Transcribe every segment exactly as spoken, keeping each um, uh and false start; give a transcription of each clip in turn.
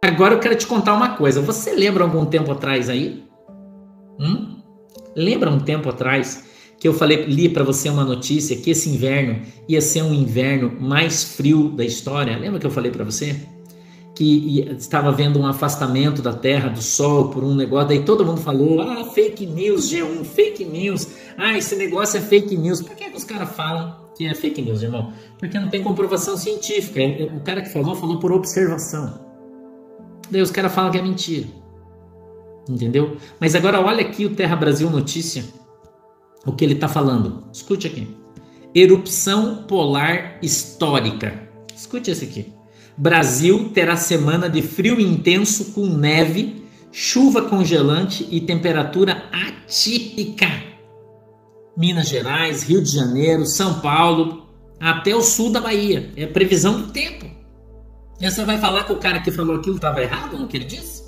Agora eu quero te contar uma coisa. Você lembra algum tempo atrás aí? Hum? Lembra um tempo atrás que eu falei, li para você uma notícia que esse inverno ia ser um inverno mais frio da história? Lembra que eu falei para você? Que estava havendo um afastamento da Terra, do Sol, por um negócio, daí todo mundo falou, ah, fake news, G um, fake news, ah, esse negócio é fake news. Por que, que os caras falam que é fake news, irmão? Porque não tem comprovação científica. O cara que falou, falou por observação. Daí os caras falam que é mentira. Entendeu? Mas agora olha aqui o Terra Brasil Notícia, o que ele está falando. Escute aqui. Erupção polar histórica. Escute esse aqui. Brasil terá semana de frio intenso com neve, chuva congelante e temperatura atípica. Minas Gerais, Rio de Janeiro, São Paulo, até o sul da Bahia. É a previsão do tempo. E você vai falar que o cara que falou aquilo estava errado no que ele disse?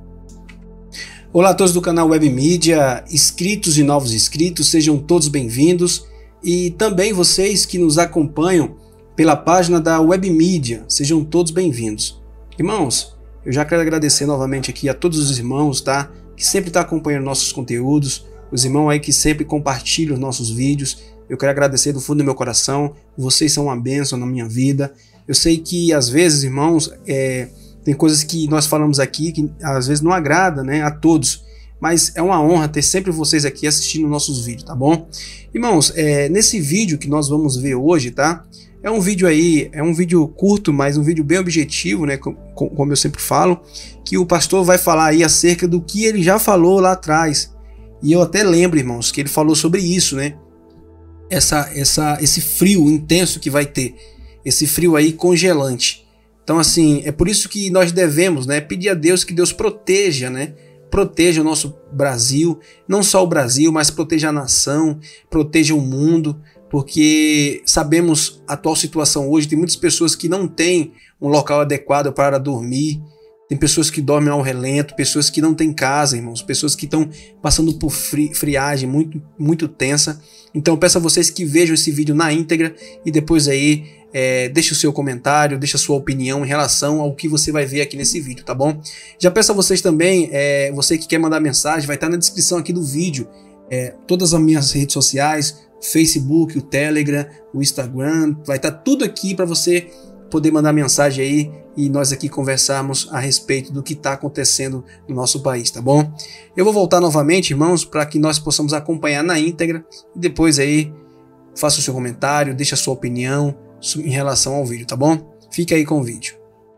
Olá a todos do canal Web Mídia, inscritos e novos inscritos, sejam todos bem-vindos. E também vocês que nos acompanham pela página da Web Mídia, sejam todos bem-vindos. Irmãos, eu já quero agradecer novamente aqui a todos os irmãos, tá? Que sempre estão acompanhando nossos conteúdos, os irmãos aí que sempre compartilham os nossos vídeos. Eu quero agradecer do fundo do meu coração, vocês são uma bênção na minha vida. Eu sei que às vezes, irmãos, é, tem coisas que nós falamos aqui que às vezes não agrada, né, a todos, mas é uma honra ter sempre vocês aqui assistindo nossos vídeos, tá bom? Irmãos, é, nesse vídeo que nós vamos ver hoje, tá? É um vídeo aí, é um vídeo curto, mas um vídeo bem objetivo, né, como, como eu sempre falo, que o pastor vai falar aí acerca do que ele já falou lá atrás. E eu até lembro, irmãos, que ele falou sobre isso, né? Essa, essa, esse frio intenso que vai ter. Esse frio aí congelante. Então assim, é por isso que nós devemos, né, pedir a Deus que Deus proteja, né, proteja o nosso Brasil, não só o Brasil, mas proteja a nação, proteja o mundo, porque sabemos a atual situação hoje, tem muitas pessoas que não têm um local adequado para dormir, tem pessoas que dormem ao relento, pessoas que não têm casa, irmãos, pessoas que estão passando por fri friagem muito, muito tensa. Então eu peço a vocês que vejam esse vídeo na íntegra e depois aí É, deixa o seu comentário, deixa a sua opinião em relação ao que você vai ver aqui nesse vídeo, tá bom? Já peço a vocês também, é, você que quer mandar mensagem, vai estar na descrição aqui do vídeo, é, todas as minhas redes sociais, o Facebook, o Telegram, o Instagram, vai estar tudo aqui para você poder mandar mensagem aí e nós aqui conversarmos a respeito do que está acontecendo no nosso país, tá bom? Eu vou voltar novamente, irmãos, para que nós possamos acompanhar na íntegra e depois aí faça o seu comentário, deixa a sua opinião em relação ao vídeo, tá bom? Fica aí com o vídeo.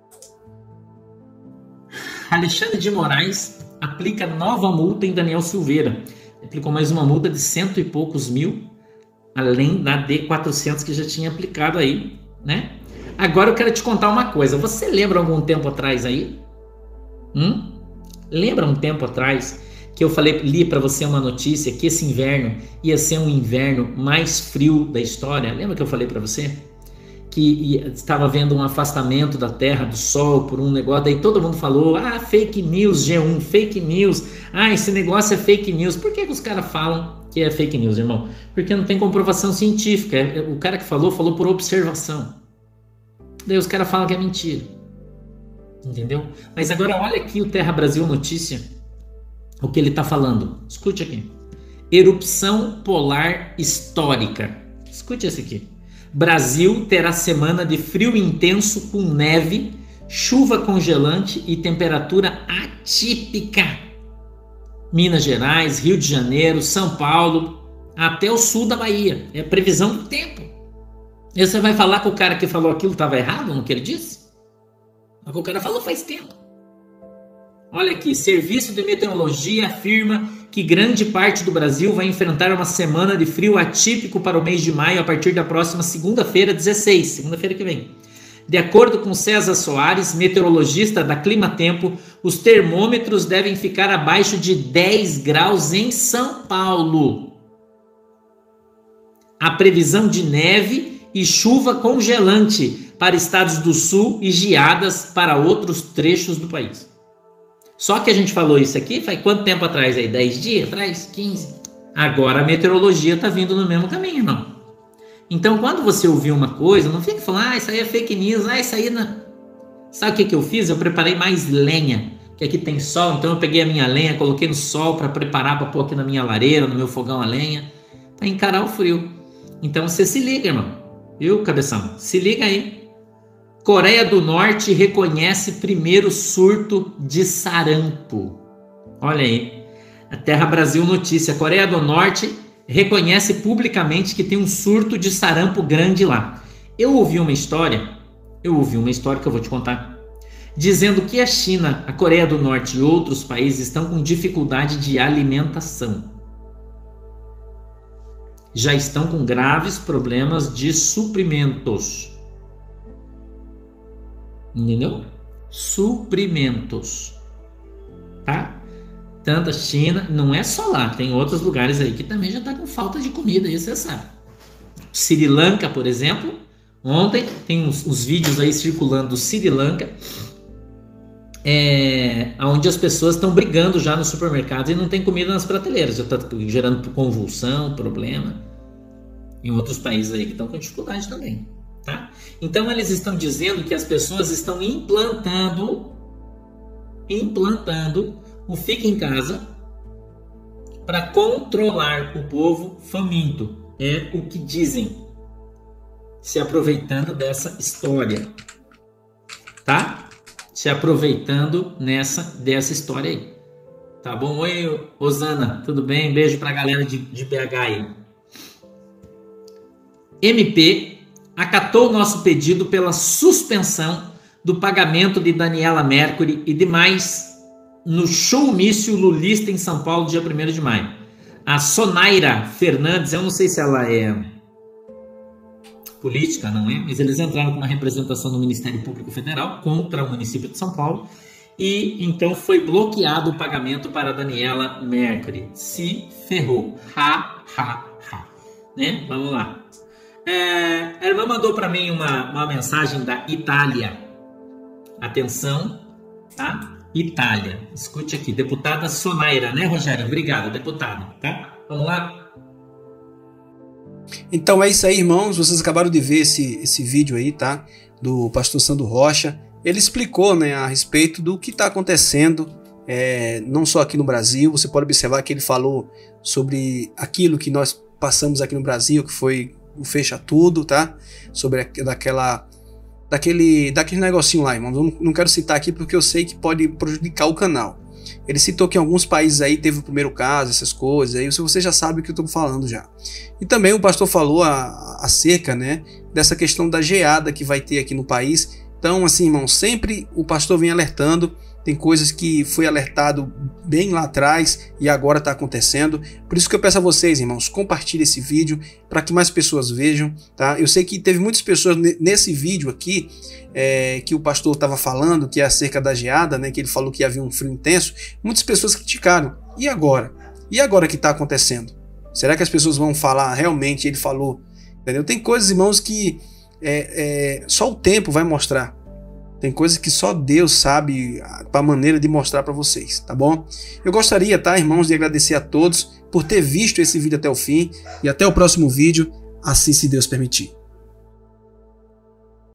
Alexandre de Moraes aplica nova multa em Daniel Silveira. Aplicou mais uma multa de cento e poucos mil, além da de quatrocentos que já tinha aplicado aí, né? Agora eu quero te contar uma coisa. Você lembra algum tempo atrás aí? Hum? Lembra um tempo atrás que eu falei, li para você uma notícia que esse inverno ia ser um inverno mais frio da história? Lembra que eu falei para você? Que estava havendo um afastamento da Terra, do Sol, por um negócio, daí todo mundo falou, ah, fake news, G um, fake news, ah, esse negócio é fake news. Por que, que os caras falam que é fake news, irmão? Porque não tem comprovação científica. O cara que falou, falou por observação. Daí os caras falam que é mentira. Entendeu? Mas agora olha aqui o Terra Brasil Notícia, o que ele está falando. Escute aqui. Erupção polar histórica. Escute esse aqui. Brasil terá semana de frio intenso com neve, chuva congelante e temperatura atípica. Minas Gerais, Rio de Janeiro, São Paulo, até o sul da Bahia. É a previsão do tempo. E você vai falar que o cara que falou aquilo estava errado no que ele disse? Mas o cara falou faz tempo. Olha aqui, Serviço de Meteorologia afirma que grande parte do Brasil vai enfrentar uma semana de frio atípico para o mês de maio a partir da próxima segunda-feira, dezesseis, segunda-feira que vem. De acordo com César Soares, meteorologista da Climatempo, os termômetros devem ficar abaixo de dez graus em São Paulo. A previsão de neve e chuva congelante para estados do sul e geadas para outros trechos do país. Só que a gente falou isso aqui faz quanto tempo atrás aí? dez dias atrás? quinze? Agora a meteorologia está vindo no mesmo caminho, irmão. Então quando você ouvir uma coisa, não fica falando, ah, isso aí é fake news, ah, isso aí não... Sabe o que, que eu fiz? Eu preparei mais lenha, que aqui tem sol, então eu peguei a minha lenha, coloquei no sol para preparar para pôr aqui na minha lareira, no meu fogão a lenha, para encarar o frio. Então você se liga, irmão. Viu, cabeção? Se liga aí. Coreia do Norte reconhece primeiro surto de sarampo. Olha aí. A Terra Brasil Notícia. Coreia do Norte reconhece publicamente que tem um surto de sarampo grande lá. Eu ouvi uma história, eu ouvi uma história que eu vou te contar, dizendo que a China, a Coreia do Norte e outros países estão com dificuldade de alimentação. Já estão com graves problemas de suprimentos. Entendeu? Suprimentos. Tá? Tanto a China, não é só lá, tem outros lugares aí que também já está com falta de comida, isso você sabe. Sri Lanka, por exemplo, ontem tem uns, uns vídeos aí circulando do Sri Lanka, é, onde as pessoas estão brigando já nos supermercados e não tem comida nas prateleiras, já está gerando convulsão, problema. Em outros países aí que estão com dificuldade também, tá? Então eles estão dizendo que as pessoas estão implantando, implantando o fica em casa para controlar o povo faminto. É o que dizem, se aproveitando dessa história, tá? Se aproveitando nessa, dessa história aí. Tá bom? Oi, Rosana, tudo bem? Beijo pra galera de, de B H aí. M P acatou nosso pedido pela suspensão do pagamento de Daniela Mercury e demais no showmício lulista em São Paulo, dia primeiro de maio. A Sonaira Fernandes, eu não sei se ela é política, não é? Mas eles entraram com uma representação no Ministério Público Federal contra o município de São Paulo e então foi bloqueado o pagamento para Daniela Mercury. Se ferrou. Ha, ha, ha. Né? Vamos lá. É, a irmã mandou para mim uma, uma mensagem da Itália. Atenção, tá? Itália. Escute aqui, deputada Sonaira, né, Rogério? Obrigado, deputada, tá? Vamos lá? Então é isso aí, irmãos. Vocês acabaram de ver esse, esse vídeo aí, tá? Do pastor Sandro Rocha. Ele explicou, né, a respeito do que está acontecendo, é, não só aqui no Brasil. Você pode observar que ele falou sobre aquilo que nós passamos aqui no Brasil, que foi o fecha tudo, tá? Sobre a, daquela... Daquele, daquele negocinho lá, irmãos. Eu não quero citar aqui porque eu sei que pode prejudicar o canal. Ele citou que em alguns países aí teve o primeiro caso, essas coisas, aí você já sabe o que eu estou falando já. E também o pastor falou a, acerca, né, dessa questão da geada que vai ter aqui no país. Então, assim, irmãos, sempre o pastor vem alertando. Tem coisas que foi alertado bem lá atrás e agora está acontecendo. Por isso que eu peço a vocês, irmãos, compartilhem esse vídeo para que mais pessoas vejam, tá? Eu sei que teve muitas pessoas nesse vídeo aqui é, que o pastor estava falando, que é acerca da geada, né? Que ele falou que havia um frio intenso. Muitas pessoas criticaram. E agora? E agora que está acontecendo? Será que as pessoas vão falar realmente? Ele falou, entendeu? Tem coisas, irmãos, que é, é, só o tempo vai mostrar. Tem coisas que só Deus sabe a maneira de mostrar para vocês, tá bom? Eu gostaria, tá, irmãos, de agradecer a todos por ter visto esse vídeo até o fim e até o próximo vídeo, assim se Deus permitir.